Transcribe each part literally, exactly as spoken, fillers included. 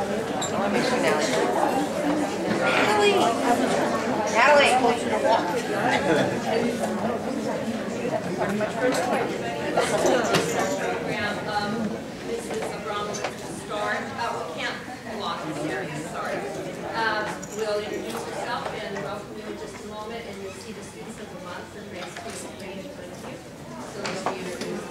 Program. Um, this is Abramovich to start. Uh, we can't block this area, sorry. Um, we'll introduce yourself and welcome you in just a moment, and you'll see the students of the month and basically the page in front of you. So they'll be introduced.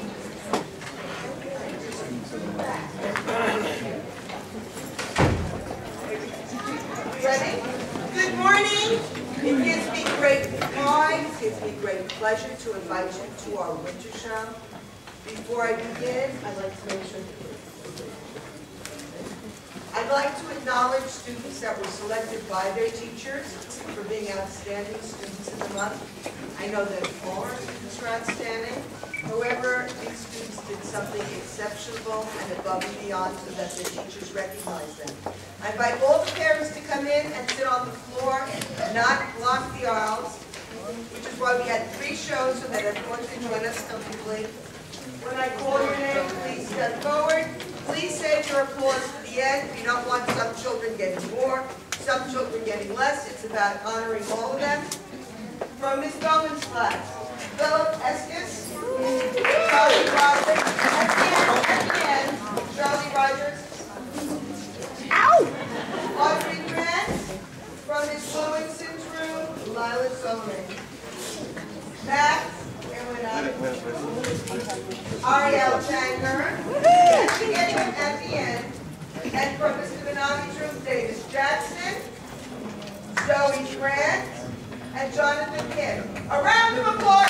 Ready? Good morning. It gives me great pride, it gives me great pleasure to invite you to our winter show. Before I begin, I'd like to make sure I'd like to acknowledge students that were selected by their teachers for being outstanding students of the month. I know that all our students are outstanding. However, these students did something exceptional and above and beyond so that their teachers recognize them. I invite all the parents to come in and sit on the floor, not block the aisles, which is why we had three shows so that everyone can join us comfortably. When I call your name, please step forward. Please save your applause for the end. We don't want some children getting more, some children getting less. It's about honoring all of them. From Miz Bowman's class, Philip Eskis, Charlie Rogers, at the end, at the end, Charlie Rogers. Ow! Audrey Grant, from Miz Williamson's room, Lila Solomon. Max, and went out. Ariel Changer, at the end, at the end. And from Mister Benami's room, Davis Jackson, Zoe Grant, and Jonathan Kim. A round of applause.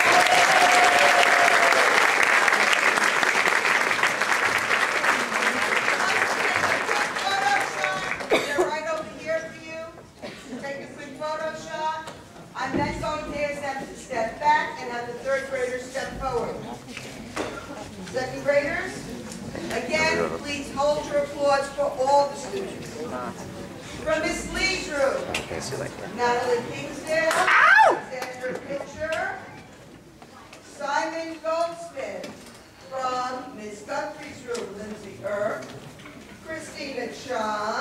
They're right over here for you. Take a quick photo shot. I'm then going to ask them to step back and have the third graders step forward. Second graders, again, please hold your applause for all the students. From Miss Lee's room, Natalie Kingston, Alexander Pitcher, Simon Goldsmith. From Miss Guthrie's room, Lindsay Erb, Christina Shaw,